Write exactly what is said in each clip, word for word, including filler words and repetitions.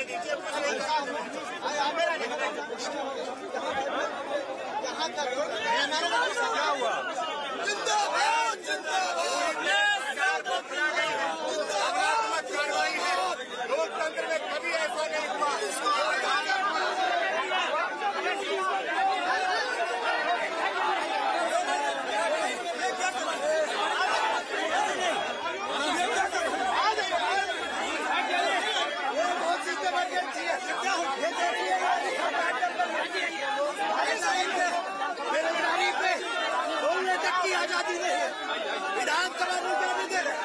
क्या हुआ? जिंदाबाद जिंदाबाद कार्रवाई है। लोकतंत्र में कभी ऐसा नहीं हुआ। आजादी नहीं है, विधानसभा में जाने दे रहे।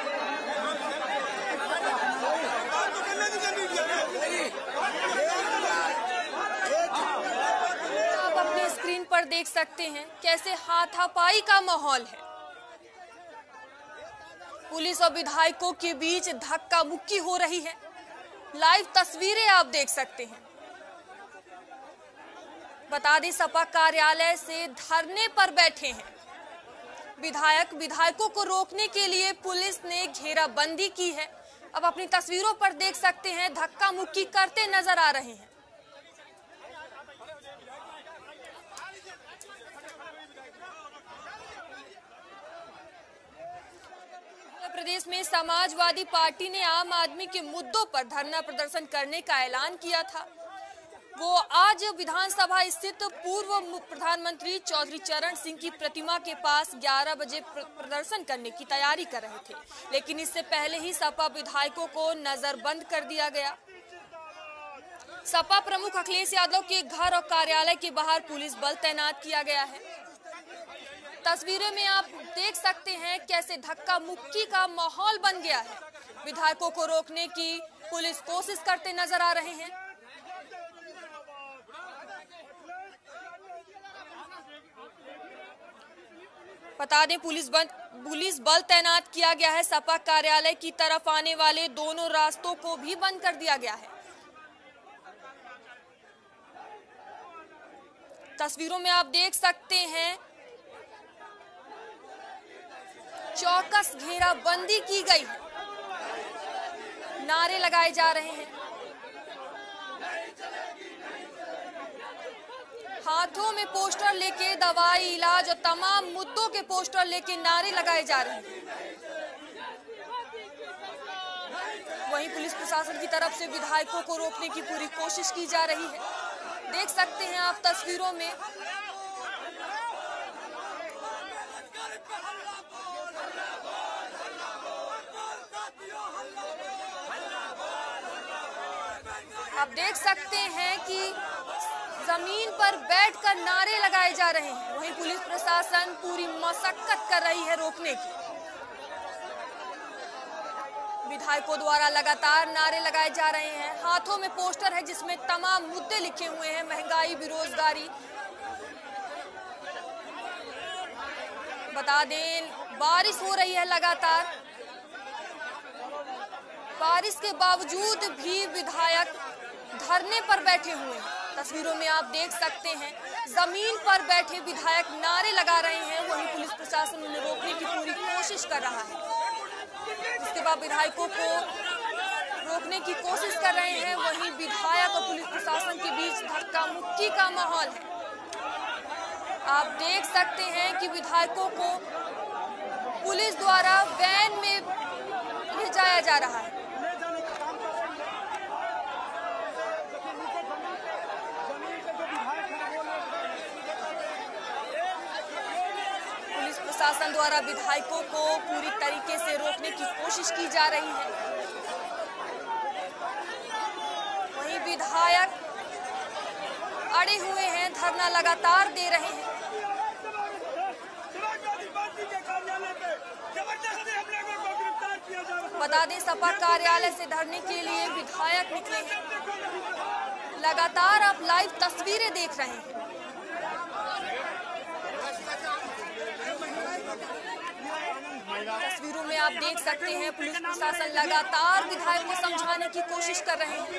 आप अपनी स्क्रीन पर देख सकते हैं कैसे हाथापाई का माहौल है। पुलिस और विधायकों के बीच धक्का मुक्की हो रही है। लाइव तस्वीरें आप देख सकते हैं। बता दें सपा कार्यालय से धरने पर बैठे हैं विधायक। विधायकों को रोकने के लिए पुलिस ने घेराबंदी की है। अब अपनी तस्वीरों पर देख सकते हैं धक्का मुक्की करते नजर आ रहे हैं। उत्तर प्रदेश में समाजवादी पार्टी ने आम आदमी के मुद्दों पर धरना प्रदर्शन करने का ऐलान किया था। वो आज विधानसभा स्थित पूर्व प्रधानमंत्री चौधरी चरण सिंह की प्रतिमा के पास ग्यारह बजे प्रदर्शन करने की तैयारी कर रहे थे, लेकिन इससे पहले ही सपा विधायकों को नजरबंद कर दिया गया। सपा प्रमुख अखिलेश यादव के घर और कार्यालय के बाहर पुलिस बल तैनात किया गया है। तस्वीरें में आप देख सकते हैं कैसे धक्का मुक्की का माहौल बन गया है। विधायकों को रोकने की पुलिस कोशिश करते नजर आ रहे हैं। बता दें पुलिस बल पुलिस बल तैनात किया गया है। सपा कार्यालय की तरफ आने वाले दोनों रास्तों को भी बंद कर दिया गया है। तस्वीरों में आप देख सकते हैं चौकस घेराबंदी की गई है। नारे लगाए जा रहे हैं। हाथों में पोस्टर लेके दवाई, इलाज और तमाम मुद्दों के पोस्टर लेके नारे लगाए जा रहे हैं। वहीं पुलिस प्रशासन की तरफ से विधायकों को रोकने की पूरी कोशिश की जा रही है। देख सकते हैं आप तस्वीरों में आप देख सकते हैं कि जमीन पर बैठकर नारे लगाए जा रहे हैं। वहीं पुलिस प्रशासन पूरी मशक्कत कर रही है रोकने की। विधायकों द्वारा लगातार नारे लगाए जा रहे हैं। हाथों में पोस्टर है जिसमें तमाम मुद्दे लिखे हुए हैं, महंगाई, बेरोजगारी। बता दें बारिश हो रही है लगातार। बारिश के बावजूद भी विधायक धरने पर बैठे हुए हैं। तस्वीरों में आप देख सकते हैं जमीन पर बैठे विधायक नारे लगा रहे हैं। वहीं पुलिस प्रशासन उन्हें रोकने की पूरी कोशिश कर रहा है। इसके बाद विधायकों को रोकने की कोशिश कर रहे हैं। वहीं विधायक और पुलिस प्रशासन के बीच धक्का मुक्की का माहौल है। आप देख सकते हैं कि विधायकों को पुलिस द्वारा वैन में ले जाया जा रहा है। प्रशासन द्वारा विधायकों को पूरी तरीके से रोकने की कोशिश की जा रही है। वहीं विधायक अड़े हुए हैं, धरना लगातार दे रहे हैं। बता दें सपा कार्यालय से धरने के लिए विधायक निकले हैं। लगातार आप लाइव तस्वीरें देख रहे हैं। तस्वीरों में आप देख सकते हैं पुलिस प्रशासन लगातार विधायक को समझाने की कोशिश कर रहे हैं।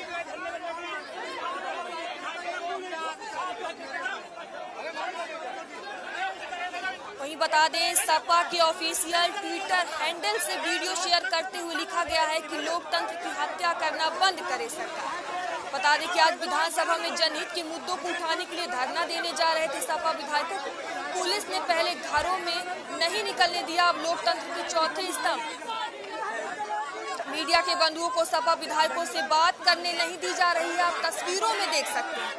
वहीं बता दें सपा के ऑफिशियल ट्विटर हैंडल से वीडियो शेयर करते हुए लिखा गया है कि लोकतंत्र की हत्या करना बंद करे सरकार। बता दें कि आज विधानसभा में जनहित के मुद्दों को उठाने के लिए धरना देने जा रहे थे सपा विधायकों को पुलिस ने पहले घरों में नहीं निकलने दिया। अब लोकतंत्र के चौथे स्तंभ मीडिया के बंधुओं को सपा विधायकों से बात करने नहीं दी जा रही है। आप तस्वीरों में देख सकते हैं।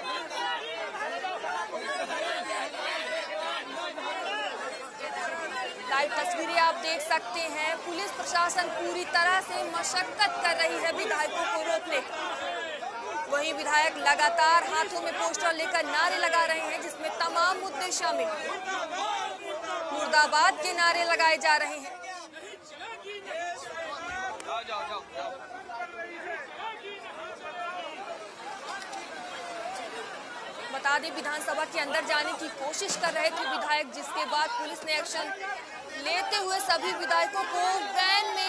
लाइव तस्वीरें आप देख सकते हैं। पुलिस प्रशासन पूरी तरह से मशक्कत कर रही है विधायकों को रोकने की। वहीं विधायक लगातार हाथों में पोस्टर लेकर नारे लगा रहे हैं जिसमें तमाम मुद्दे शामिल हैं। मुर्दाबाद के नारे लगाए जा रहे हैं। बता दें विधानसभा के अंदर जाने की कोशिश कर रहे थे विधायक, जिसके बाद पुलिस ने एक्शन लेते हुए सभी विधायकों को वैन में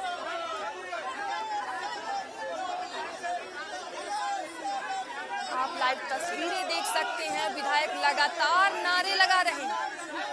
आप लाइव तस्वीरें देख सकते हैं। विधायक लगातार नारे लगा रहे हैं।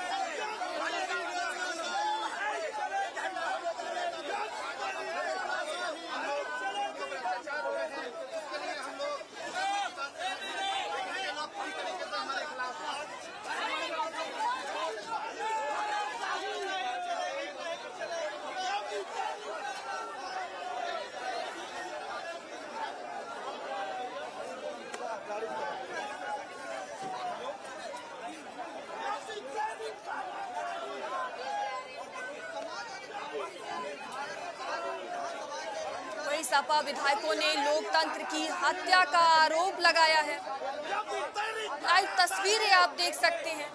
सपा विधायकों ने लोकतंत्र की हत्या का आरोप लगाया है। लाइव तस्वीरें आप देख सकते हैं।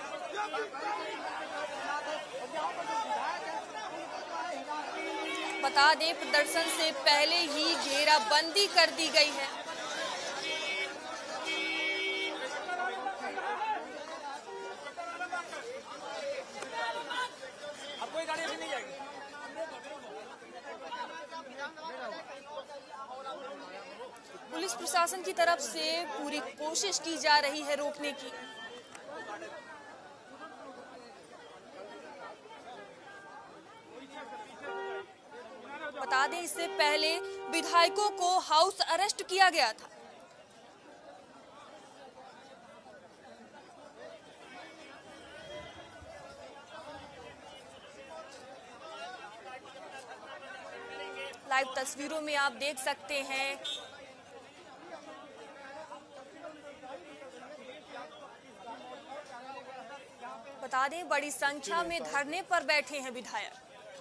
बता दें प्रदर्शन से पहले ही घेराबंदी कर दी गई है। अब कोई गाड़ी नहीं जाएगी। पुलिस प्रशासन की तरफ से पूरी कोशिश की जा रही है रोकने की। बता दें इससे पहले विधायकों को हाउस अरेस्ट किया गया था। लाइव तस्वीरों में आप देख सकते हैं बता दें बड़ी संख्या में धरने पर बैठे हैं विधायक।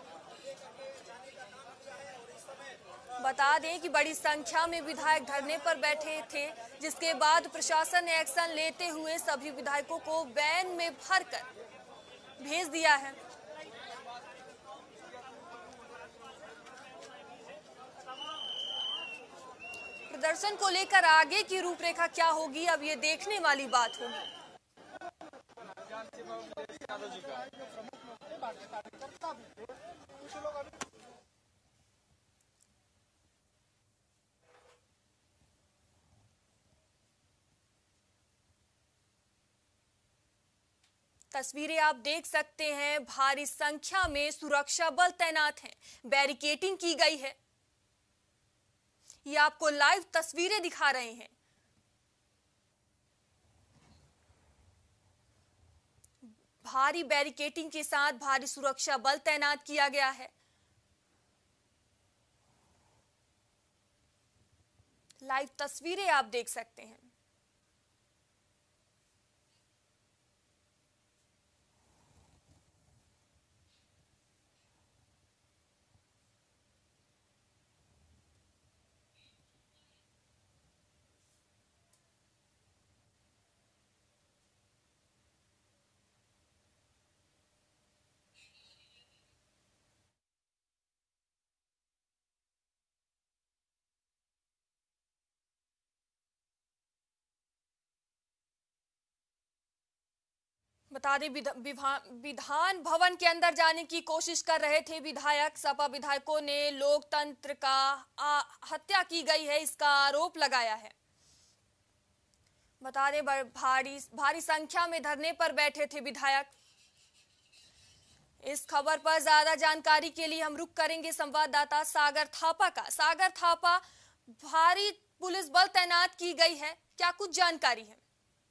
बता दें कि बड़ी संख्या में विधायक धरने पर बैठे थे, जिसके बाद प्रशासन ने एक्शन लेते हुए सभी विधायकों को वैन में भरकर भेज दिया है। प्रदर्शन को लेकर आगे की रूपरेखा क्या होगी, अब ये देखने वाली बात होगी। तस्वीरें आप देख सकते हैं। भारी संख्या में सुरक्षा बल तैनात हैं, बैरिकेडिंग की गई है। ये आपको लाइव तस्वीरें दिखा रहे हैं। भारी बैरिकेडिंग के साथ भारी सुरक्षा बल तैनात किया गया है। लाइव तस्वीरें आप देख सकते हैं। बता दें विधान भवन के अंदर जाने की कोशिश कर रहे थे विधायक। सपा विधायकों ने लोकतंत्र का हत्या की गई है इसका आरोप लगाया है। बता दें भारी भारी संख्या में धरने पर बैठे थे विधायक। इस खबर पर ज्यादा जानकारी के लिए हम रुक करेंगे संवाददाता सागर थापा का। सागर थापा, भारी पुलिस बल तैनात की गई है, क्या कुछ जानकारी है?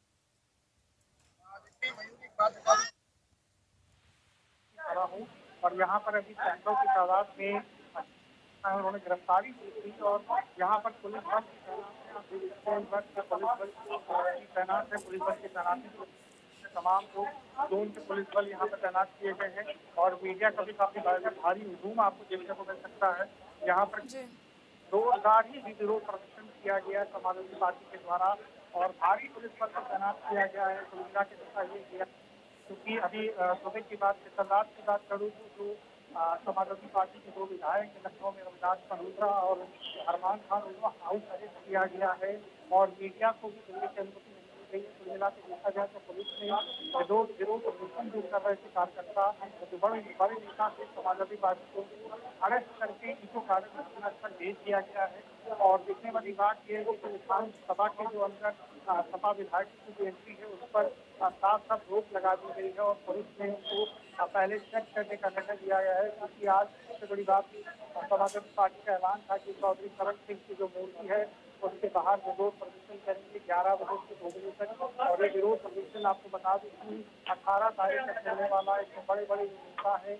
और यहाँ पर अभी सैकड़ों की तादाद में उन्होंने गिरफ्तारी की थी और यहाँ पर पुलिस बल पुलिस बल की तैनात है। पुलिस बल की तैनाती तमाम लोग जोन के पुलिस बल यहाँ पर तैनात किए गए हैं और मीडिया का भी काफी भारी हुजूम आपको देखने को मिल सकता है। यहाँ पर जोरदार ही विरोध प्रदर्शन किया गया समाजवादी पार्टी के द्वारा और भारी पुलिस बल को तैनात किया गया है। सुविधा के जैसा ये किया क्योंकि अभी सुबह की बात तलाश की बात करूँ तो जो समाजवादी पार्टी के दो विधायक लखनऊ में रविदास मल्होत्रा और अरमान खान उनको हाउस अरेस्ट किया गया है और मीडिया को भी दिल्ली की अनुमति नहीं दी गई है। कुल मिला के देखा जाए तो पुलिस ने विरोध विरोध प्रदर्शन जो कर रहे थे कार्यकर्ता जो बड़े बड़े नेता से समाजवादी पार्टी को अरेस्ट करके इनको कार्यक्रम पर भेज दिया गया है। और देखने वाली बात यह है कि विधानसभा के जो अंदर सपा विधायक की जो एंट्री है उस पर साफ साफ रोक लगा दी गई है और पुलिस ने उनको पहले चेक करने का निर्णय लिया गया है क्योंकि आज सबसे बड़ी बात समाजवादी पार्टी का ऐलान था कि चौधरी चरण सिंह की जो मूर्ति है उसके बाहर विरोध प्रदर्शन करेंगे ग्यारह बजे से दो बजे तक। और ये विरोध प्रदर्शन आपको बता दें कि अठारह तारीख तक चलने वाला एक बड़े बड़े नेता है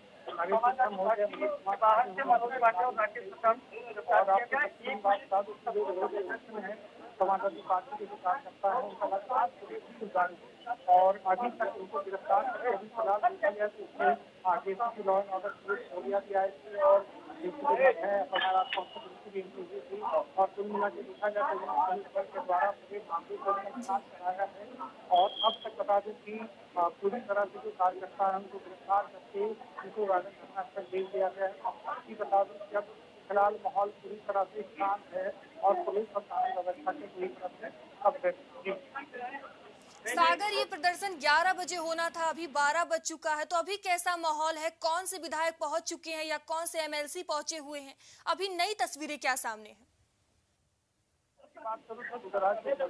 समाजवादी पार्टी के जो कार्यकर्ता है उनका लगातार पुलिस और अभी तक उनको गिरफ्तार करके अभी फिलहाल देखा गया तो उसमें आगे की लॉ एंड ऑर्डर पुलिस बोलिया भी आई थी और है हमारा भी इंटरव्यू थी और कुल मिला के देखा जाए तो पुलिस बल के द्वारा पूरे मामले को गिरफ्तार कराया है। और अब तक बता दें कि पूरी तरह से जो कार्यकर्ता है उनको गिरफ्तार करके उनको राजन घटना स्थल भेज दिया गया है। आपकी बता दें कि अब फिलहाल माहौल पूरी तरह से शांत है और पुलिस और कानून व्यवस्था के पूरी तरह से अब सागर, ये प्रदर्शन ग्यारह बजे होना था, अभी बारह बज चुका है, तो अभी कैसा माहौल है? कौन से विधायक पहुंच चुके हैं या कौन से एमएलसी पहुंचे हुए हैं? अभी नई तस्वीरें क्या सामने हैं? बात करूँ तो गुजरात में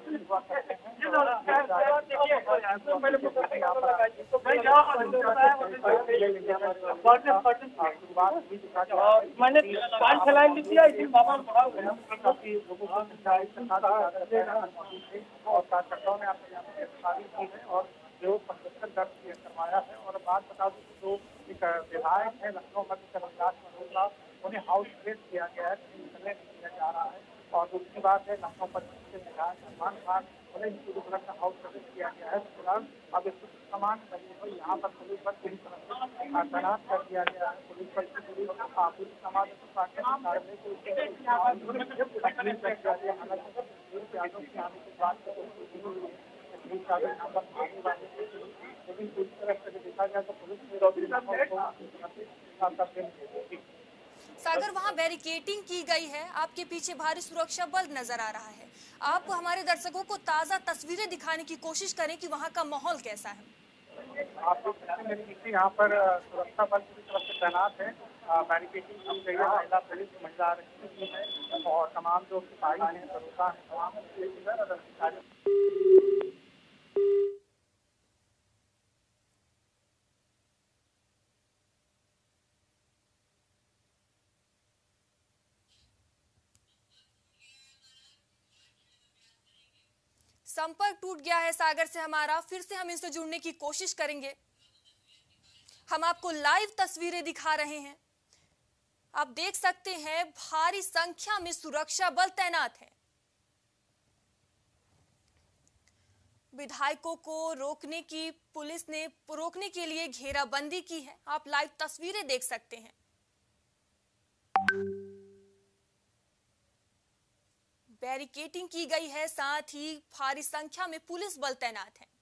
मैंने और कार्यकर्ताओं ने आपको यहाँ पर गिरफ्तारी की है और जो प्रदर्शन दर्ज करवाया है। और बात बता दूं कि जो एक विधायक है लखनऊ मध्य के रविदास मल्होत्रा उन्हें हाउस अरेस्ट किया गया है, निकलने नहीं दिया जा रहा है। और दूसरी बात है लखनऊ पश्चिम के विधायक अरमान खान उन्हें पूरी तरह का हाउस अरेस्ट किया गया है। फिलहाल अब इस समान तरीके यहाँ पर पुलिस बल पूरी तरह से तैनात कर दिया गया है। पुलिस बल की पूरी पूरी समाज लेकिन पूरी तरह से देखा जाए तो पुलिस सागर, वहाँ बैरिकेटिंग की गई है, आपके पीछे भारी सुरक्षा बल नजर आ रहा है। आप हमारे दर्शकों को ताजा तस्वीरें दिखाने की कोशिश करें कि वहाँ का माहौल कैसा है। आप देख सकते हैं मेरे पीछे यहाँ पर सुरक्षा बल पूरी तरफ से तैनात है। बैरिकेटिंग की गई है, महिला पुलिस महिला आरक्षी है और तमाम जो सिपाही हैं दरोगा हैं तमाम अधिकारी संपर्क टूट गया है सागर से हमारा, फिर से हम इनसे जुड़ने की कोशिश करेंगे। हम आपको लाइव तस्वीरें दिखा रहे हैं, आप देख सकते हैं भारी संख्या में सुरक्षा बल तैनात है। विधायकों को रोकने की पुलिस ने रोकने के लिए घेराबंदी की है, आप लाइव तस्वीरें देख सकते हैं। बैरिकेटिंग की गई है, साथ ही भारी संख्या में पुलिस बल तैनात है।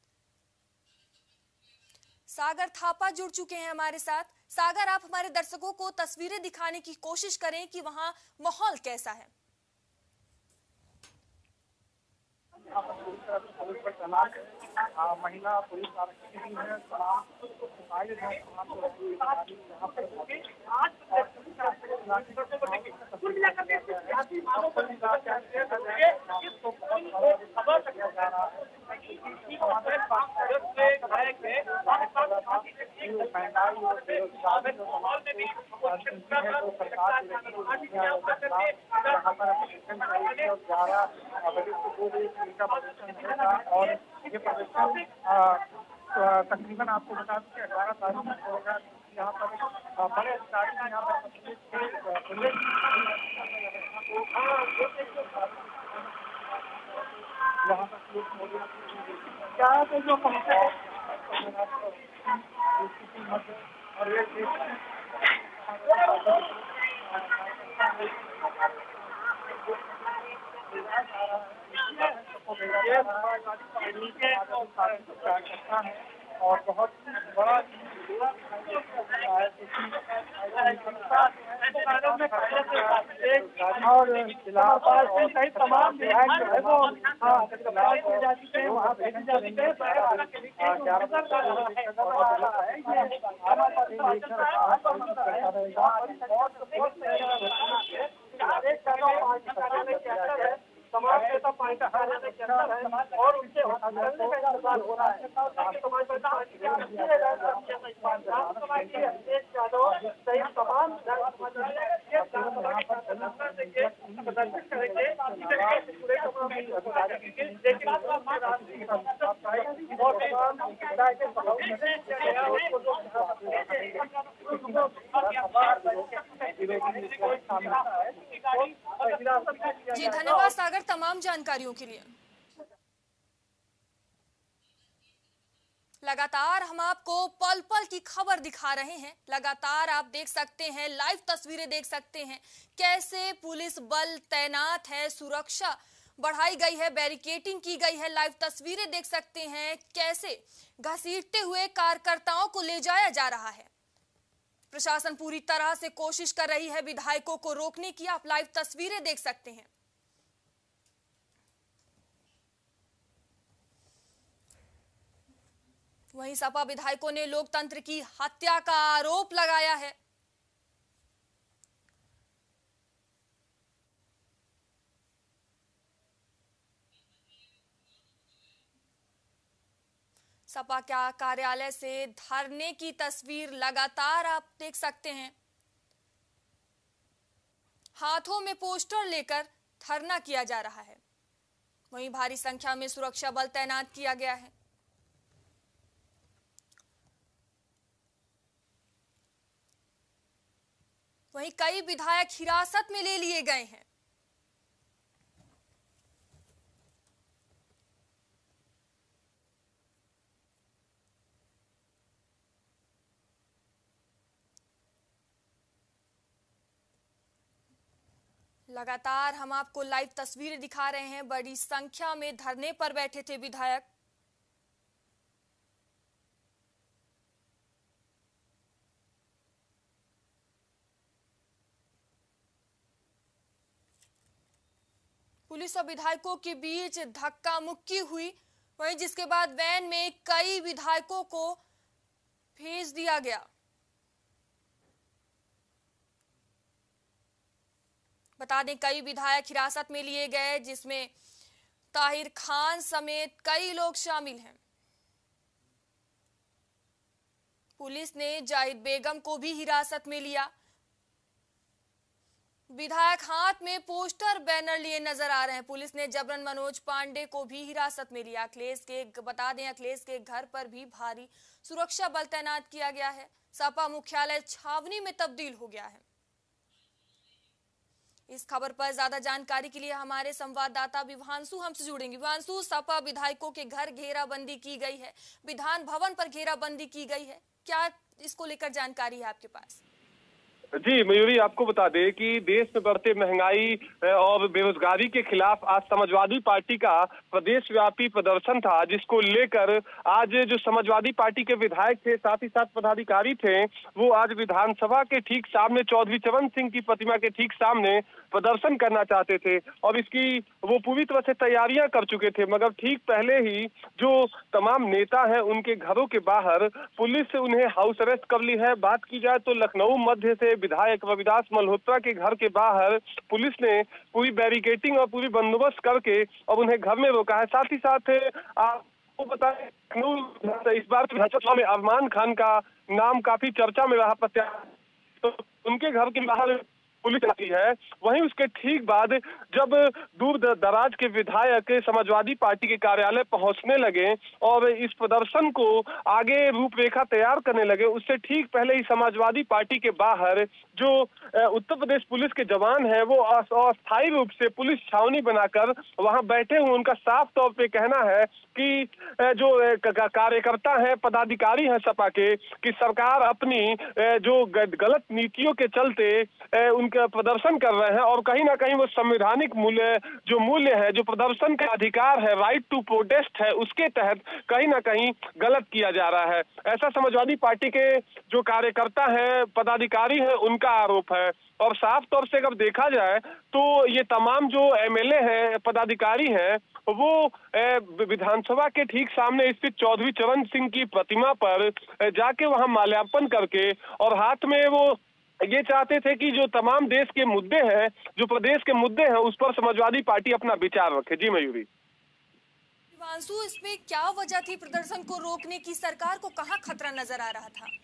सागर थापा जुड़ चुके हैं हमारे साथ। सागर, आप हमारे दर्शकों को तस्वीरें दिखाने की कोशिश करें कि वहां माहौल कैसा है। पुलिस पर तैनात महिला पुलिस आरक्षी भी है, तमाम सिपाही हैं, तमाम यहाँ पर महंगाई और बेरोजगारी सरकार यहाँ पर प्रदर्शन करेगी और ग्यारह बजे का प्रदर्शन होगा और ये प्रदर्शन तकरीबन आपको बता दूं कि अठारह तारीख को होगा। यहाँ पर बड़े अधिकारी यहाँ पर यहाँ पर जो समस्या और और बहुत बड़ा और इलाहाबाद सहित तमाम विधायक जो है वो वहाँ भेजे जाते हैं। समाज नेता पार्टी का और उनसे हो रहा है तमाम जी धन्यवाद सागर तमाम जानकारियों के लिए। लगातार हम आपको पल पल की खबर दिखा रहे हैं। लगातार आप देख सकते हैं, लाइव तस्वीरें देख सकते हैं कैसे पुलिस बल तैनात है, सुरक्षा बढ़ाई गई है, बैरिकेडिंग की गई है। लाइव तस्वीरें देख सकते हैं कैसे घसीटते हुए कार्यकर्ताओं को ले जाया जा रहा है। प्रशासन पूरी तरह से कोशिश कर रही है विधायकों को रोकने की। आप लाइव तस्वीरें देख सकते हैं। वहीं सपा विधायकों ने लोकतंत्र की हत्या का आरोप लगाया है। सपा का कार्यालय से धरने की तस्वीर लगातार आप देख सकते हैं। हाथों में पोस्टर लेकर धरना किया जा रहा है। वहीं भारी संख्या में सुरक्षा बल तैनात किया गया है। वहीं कई विधायक हिरासत में ले लिए गए हैं। लगातार हम आपको लाइव तस्वीरें दिखा रहे हैं। बड़ी संख्या में धरने पर बैठे थे विधायक। पुलिस और विधायकों के बीच धक्का मुक्की हुई। वहीं जिसके बाद वैन में कई विधायकों को भेज दिया गया। बता दें कई विधायक हिरासत में लिए गए, जिसमें ताहिर खान समेत कई लोग शामिल हैं। पुलिस ने जाहिद बेगम को भी हिरासत में लिया। विधायक हाथ में पोस्टर बैनर लिए नजर आ रहे हैं। पुलिस ने जबरन मनोज पांडे को भी हिरासत में लिया। अखिलेश के बता दें अखिलेश के घर पर भी भारी सुरक्षा बल तैनात किया गया है। सपा मुख्यालय छावनी में तब्दील हो गया है। इस खबर पर ज्यादा जानकारी के लिए हमारे संवाददाता विवांशु हमसे जुड़ेंगे। विवांशु, सपा विधायकों के घर घेराबंदी की गई है, विधान भवन पर घेराबंदी की गई है, क्या इसको लेकर जानकारी है आपके पास? जी मयूरी, आपको बता दें कि देश में बढ़ते महंगाई और बेरोजगारी के खिलाफ आज समाजवादी पार्टी का प्रदेश व्यापी प्रदर्शन था, जिसको लेकर आज जो समाजवादी पार्टी के विधायक थे, साथ ही साथ पदाधिकारी थे, वो आज विधानसभा के ठीक सामने चौधरी चरण सिंह की प्रतिमा के ठीक सामने प्रदर्शन करना चाहते थे और इसकी वो पूरी तरह से तैयारियां कर चुके थे। मगर ठीक पहले ही जो तमाम नेता हैं उनके घरों के बाहर पुलिस से उन्हें हाउस अरेस्ट कर ली है। बात की जाए तो लखनऊ मध्य से विधायक रविदास मल्होत्रा के घर के बाहर पुलिस ने पूरी बैरिकेडिंग और पूरी बंदोबस्त करके और उन्हें घर में रोका है। साथ ही साथ आपको बताएं, इस बार विधानसभा में अरमान खान का नाम काफी चर्चा में रहा प्रत्याशी, तो उनके घर के बाहर पुलिस आती है। वहीं उसके ठीक बाद जब दूर दराज के विधायक समाजवादी पार्टी के कार्यालय पहुंचने लगे और इस प्रदर्शन को आगे रूपरेखा तैयार करने लगे, उससे ठीक पहले ही समाजवादी पार्टी के बाहर जो उत्तर प्रदेश पुलिस के जवान हैं वो अस्थायी रूप से पुलिस छावनी बनाकर वहां बैठे हुए। उनका साफ तौर पे कहना है कि जो कार्यकर्ता हैं, पदाधिकारी हैं सपा के, कि सरकार अपनी जो गलत नीतियों के चलते उनका प्रदर्शन कर रहे हैं और कहीं ना कहीं वो संवैधानिक मूल्य जो मूल्य है, जो प्रदर्शन का अधिकार है, राइट टू प्रोटेस्ट है, उसके तहत कहीं ना कहीं गलत किया जा रहा है। ऐसा समाजवादी पार्टी के जो कार्यकर्ता हैं, पदाधिकारी हैं, उनका आरोप है। और साफ तौर से अगर देखा जाए तो ये तमाम जो एमएलए हैं, पदाधिकारी हैं, वो विधानसभा के ठीक सामने स्थित चौधरी चरण सिंह की प्रतिमा पर जाके वहां माल्यार्पण करके और हाथ में वो ये चाहते थे कि जो तमाम देश के मुद्दे हैं, जो प्रदेश के मुद्दे हैं, उस पर समाजवादी पार्टी अपना विचार रखे। जी मयूरी। हिमांशु, इसमें क्या वजह थी प्रदर्शन को रोकने की? सरकार को कहाँ खतरा नजर आ रहा था?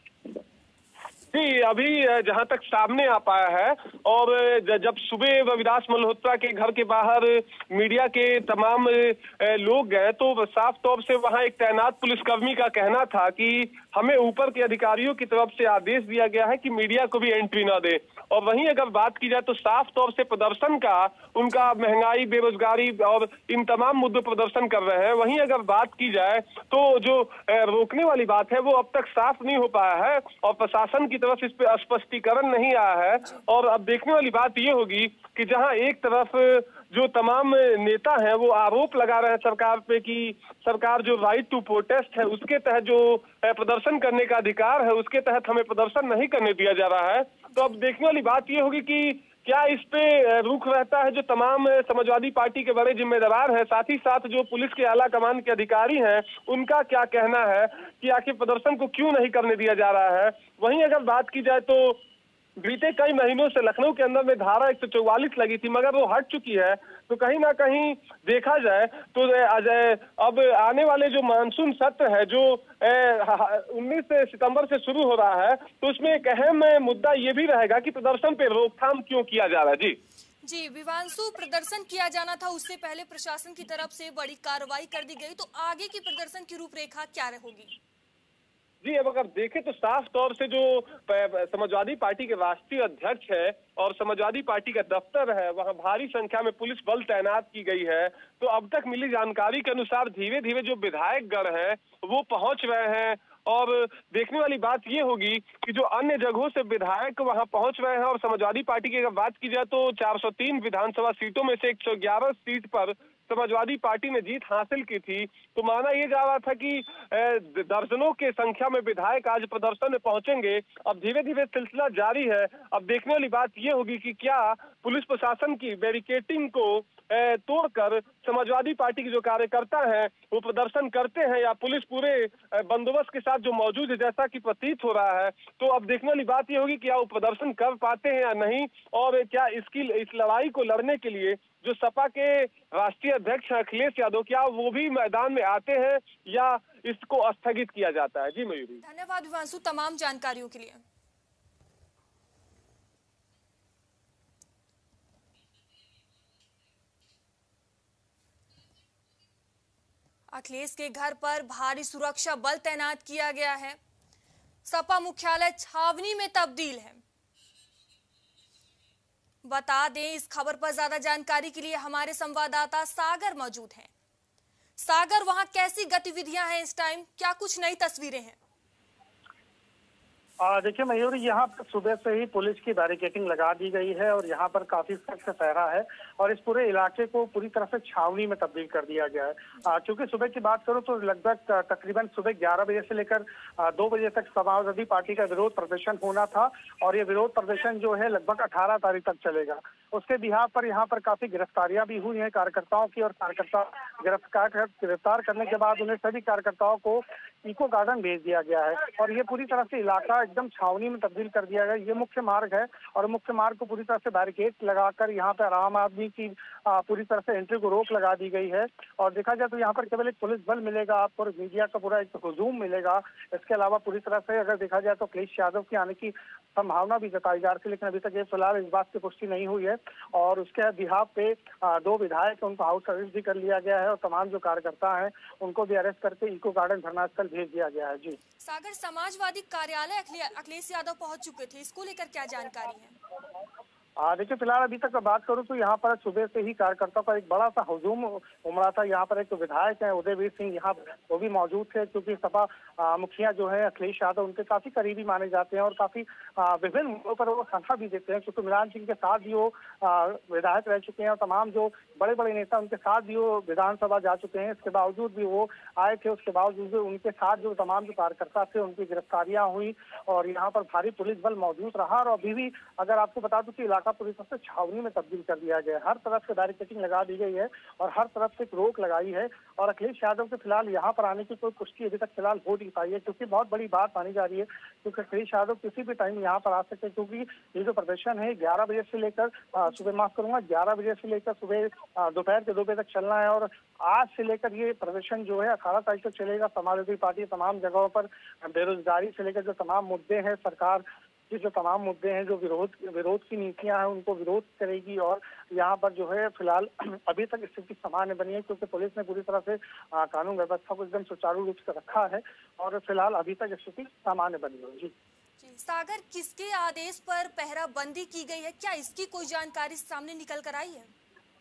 जी, अभी जहां तक सामने आ पाया है, और जब सुबह रविदास मल्होत्रा के घर के बाहर मीडिया के तमाम लोग गए तो साफ तौर से वहां एक तैनात पुलिसकर्मी का कहना था कि हमें ऊपर के अधिकारियों की तरफ से आदेश दिया गया है कि मीडिया को भी एंट्री न दे। और वहीं अगर बात की जाए तो साफ तौर से प्रदर्शन का उनका महंगाई, बेरोजगारी और इन तमाम मुद्दों प्रदर्शन कर रहे हैं। वहीं अगर बात की जाए तो जो रोकने वाली बात है वो अब तक साफ नहीं हो पाया है और प्रशासन की तरफ इस पे स्पष्टीकरण नहीं आया है। और अब देखने वाली बात ये होगी कि जहां एक तरफ जो तमाम नेता हैं वो आरोप लगा रहे हैं सरकार पे कि सरकार जो राइट टू प्रोटेस्ट है उसके तहत जो प्रदर्शन करने का अधिकार है उसके तहत हमें प्रदर्शन नहीं करने दिया जा रहा है। तो अब देखने वाली बात ये होगी कि क्या इस पे रुख रहता है जो तमाम समाजवादी पार्टी के बड़े जिम्मेदार हैं, साथ ही साथ जो पुलिस के आला कमान के अधिकारी हैं, उनका क्या कहना है कि आखिर प्रदर्शन को क्यों नहीं करने दिया जा रहा है। वहीं अगर बात की जाए तो बीते कई महीनों से लखनऊ के अंदर में धारा एक सौ चौवालीस लगी थी, मगर वो हट चुकी है। तो कहीं ना कहीं देखा जाए तो अब आने वाले जो मानसून सत्र है जो उन्नीस सितंबर से शुरू हो रहा है, तो उसमें एक अहम मुद्दा ये भी रहेगा कि प्रदर्शन पे रोकथाम क्यों किया जा रहा है। जी जी विवांशु, प्रदर्शन किया जाना था, उससे पहले प्रशासन की तरफ से बड़ी कार्रवाई कर दी गई, तो आगे की प्रदर्शन की रूपरेखा क्या होगी? जी, अब अगर देखें तो साफ तौर से जो समाजवादी पार्टी के राष्ट्रीय अध्यक्ष है और समाजवादी पार्टी का दफ्तर है, वहां भारी संख्या में पुलिस बल तैनात की गई है। तो अब तक मिली जानकारी के अनुसार धीरे धीरे जो विधायक गण है वो पहुंच रहे हैं। और देखने वाली बात ये होगी कि जो अन्य जगहों से विधायक वहां पहुंच रहे हैं, और समाजवादी पार्टी की अगर बात की जाए तो चार सौ तीन विधानसभा सीटों में से एक सौ ग्यारह सीट पर समाजवादी पार्टी ने जीत हासिल की थी। तो माना यह जा रहा था कि दर्जनों के संख्या में विधायक आज प्रदर्शन में पहुंचेंगे। अब धीरे धीरे सिलसिला जारी है। अब देखने वाली बात यह होगी कि क्या पुलिस प्रशासन की बैरिकेडिंग को तोड़कर समाजवादी पार्टी के जो कार्यकर्ता हैं वो प्रदर्शन करते हैं, या पुलिस पूरे बंदोबस्त के साथ जो मौजूद है जैसा कि प्रतीत हो रहा है। तो अब देखने वाली बात ये होगी कि क्या वो प्रदर्शन कर पाते हैं या नहीं, और क्या इसकी इस लड़ाई को लड़ने के लिए जो सपा के राष्ट्रीय अध्यक्ष अखिलेश यादव, क्या वो भी मैदान में आते हैं या इसको स्थगित किया जाता है। जी मयूरी। धन्यवाद विवांशु तमाम जानकारियों के लिए। अखिलेश के घर पर भारी सुरक्षा बल तैनात किया गया है। सपा मुख्यालय छावनी में तब्दील है। बता दें, इस खबर पर ज्यादा जानकारी के लिए हमारे संवाददाता सागर मौजूद हैं। सागर, वहां कैसी गतिविधियां हैं इस टाइम, क्या कुछ नई तस्वीरें हैं? देखिए मयूर, यहाँ पर सुबह से ही पुलिस की बैरिकेडिंग लगा दी गई है और यहाँ पर काफी सख्त पहरा है और इस पूरे इलाके को पूरी तरह से छावनी में तब्दील कर दिया गया है। क्योंकि सुबह की बात करूँ तो लगभग तकरीबन सुबह ग्यारह बजे से लेकर दो बजे तक समाजवादी पार्टी का विरोध प्रदर्शन होना था और ये विरोध प्रदर्शन जो है लगभग अठारह तारीख तक चलेगा। उसके बिहार पर यहाँ पर काफी गिरफ्तारियां भी हुई हैं कार्यकर्ताओं की, और कार्यकर्ता गिरफ्तार गिरफ्तार करने के बाद उन्हें सभी कार्यकर्ताओं को इको गार्डन भेज दिया गया है और ये पूरी तरह से इलाका एकदम छावनी में तब्दील कर दिया गया। ये मुख्य मार्ग है और मुख्य मार्ग को पूरी तरह से बैरिकेड लगाकर यहाँ पर आम आदमी की पूरी तरह से एंट्री को रोक लगा दी गई है। और देखा जाए तो यहाँ पर केवल एक पुलिस बल मिलेगा आपको, मीडिया का पूरा एक हुजूम मिलेगा। इसके अलावा पूरी तरह से अगर देखा जाए तो अखिलेश यादव के आने की संभावना भी जताई जा रही है, लेकिन अभी तक ये फिलहाल इस बात की पुष्टि नहीं हुई है। और उसके बिहाफ पे दो विधायक उनको हाउस अरेस्ट भी कर लिया गया है और तमाम जो कार्यकर्ता हैं उनको भी अरेस्ट करके इको गार्डन धरना स्थल भेज दिया गया है। जी सागर, समाजवादी कार्यालय अखिलेश यादव पहुंच चुके थे, इसको लेकर क्या जानकारी है? देखिए फिलहाल अभी तक बात करूं तो यहाँ पर सुबह से ही कार्यकर्ताओं का एक बड़ा सा हुजूम उमड़ा था। यहाँ पर एक विधायक हैं उदयवीर सिंह, यहाँ वो भी मौजूद थे, क्योंकि सपा मुखिया जो है अखिलेश यादव उनके काफी करीबी माने जाते हैं और काफी विभिन्न मुद्दों पर वो संख्या भी देते हैं, क्योंकि मुलायम सिंह के साथ भी वो विधायक रह चुके हैं और तमाम जो बड़े बड़े नेता उनके साथ भी वो विधानसभा जा चुके हैं। इसके बावजूद भी वो आए थे, उसके बावजूद भी उनके साथ जो तमाम जो कार्यकर्ता थे उनकी गिरफ्तारियां हुई और यहाँ पर भारी पुलिस बल मौजूद रहा। और अभी भी अगर आपको बता दूं कि इलाका पूरी तरह से छावनी में तब्दील कर दिया गया है, हर तरफ से बैरिकेडिंग लगा दी गई है और हर तरफ से एक रोक लगाई है। और अखिलेश यादव के फिलहाल यहाँ पर आने की कोई पुष्टि अभी तक फिलहाल हो नहीं पाई है, क्योंकि बहुत बड़ी बात मानी जा रही है, क्योंकि अखिलेश यादव किसी भी टाइम यहाँ पर आ सकते हैं, क्योंकि ये जो प्रदर्शन है ग्यारह बजे से लेकर सुबह माफ करूंगा ग्यारह बजे से लेकर सुबह दोपहर के दो बजे तक चलना है। और आज से लेकर ये प्रदर्शन जो है अठारह तारीख तक चलेगा। समाजवादी पार्टी तमाम जगहों पर बेरोजगारी से लेकर जो तमाम मुद्दे हैं, सरकार की जो तमाम मुद्दे हैं, जो विरोध विरोध की नीतियां हैं उनको विरोध करेगी। और यहाँ पर जो है फिलहाल अभी तक स्थिति सामान्य बनी है, क्योंकि पुलिस ने पूरी तरह से कानून व्यवस्था को एकदम सुचारू रूप से रखा है और फिलहाल अभी तक स्थिति सामान्य बनी है। जी सागर, किसके आदेश पर पहरा बंदी की गई है, क्या इसकी कोई जानकारी सामने निकल कर आई है?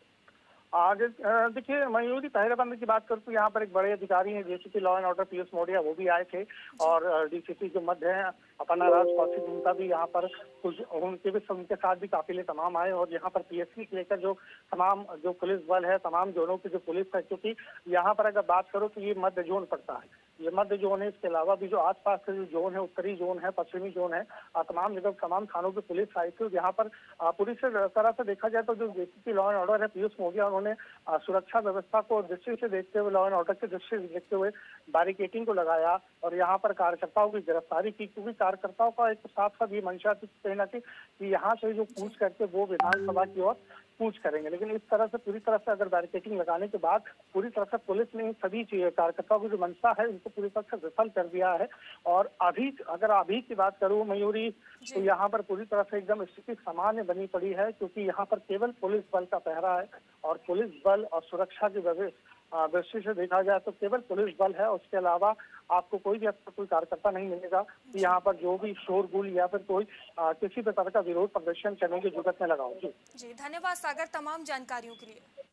आगे देखिए मयूरी, पहरेबंदी की बात करूँ तो यहाँ पर एक बड़े अधिकारी हैं JCP law and order Piyush Maurya, वो भी आए थे। और डीसीपी जो मध्य है अपना राज कौशिक, उनका भी यहाँ पर कुछ उनके भी उनके साथ भी काफिले तमाम आए। और यहाँ पर पीएससी से लेकर जो तमाम जो पुलिस बल है, तमाम जोनों की जो पुलिस है, क्योंकि यहाँ पर अगर बात करो तो ये मध्य जोन पड़ता है, ये मध्य जोन है। इसके अलावा भी जो आसपास के जो जोन है, उत्तरी जोन है, पश्चिमी जोन है, तमाम जगह तमाम थानों की पुलिस आई थी। यहाँ पर पूरी तरह से देखा जाए तो जो जेसीपी लॉ एंड ऑर्डर है पीयूष मौर्य, उन्होंने सुरक्षा व्यवस्था को दृष्टि से देखते हुए, लॉ एंड ऑर्डर की दृष्टि से देखते हुए बैरिकेडिंग को लगाया और यहाँ पर कार्यकर्ताओं की गिरफ्तारी की, क्योंकि कार्यकर्ताओं का एक साथ साथ ये मंशा थी कहीं ना कहीं कि यहाँ से जो कूच करके वो विधानसभा की ओर कूच करेंगे। लेकिन इस तरह से पूरी तरह से अगर बैरिकेडिंग लगाने के बाद पूरी तरह से पुलिस ने सभी कार्यकर्ताओं की जो मंशा है उनको पूरी तरह से विफल कर दिया है। और अभी अगर अभी की बात करूं मयूरी, तो यहाँ पर पूरी तरह से एकदम स्थिति सामान्य बनी पड़ी है, क्योंकि यहाँ पर केवल पुलिस बल का पहरा है और पुलिस बल और सुरक्षा की व्यवस्था दृष्टि से देखा जाए तो केवल पुलिस बल है। उसके अलावा आपको कोई भी आपका कोई कार्यकर्ता नहीं मिलेगा कि यहाँ पर जो भी शोरगुल या फिर कोई आ, किसी प्रकार का विरोध प्रदर्शन करने की जरूरत में लगाओ। जी जी धन्यवाद सागर तमाम जानकारियों के लिए।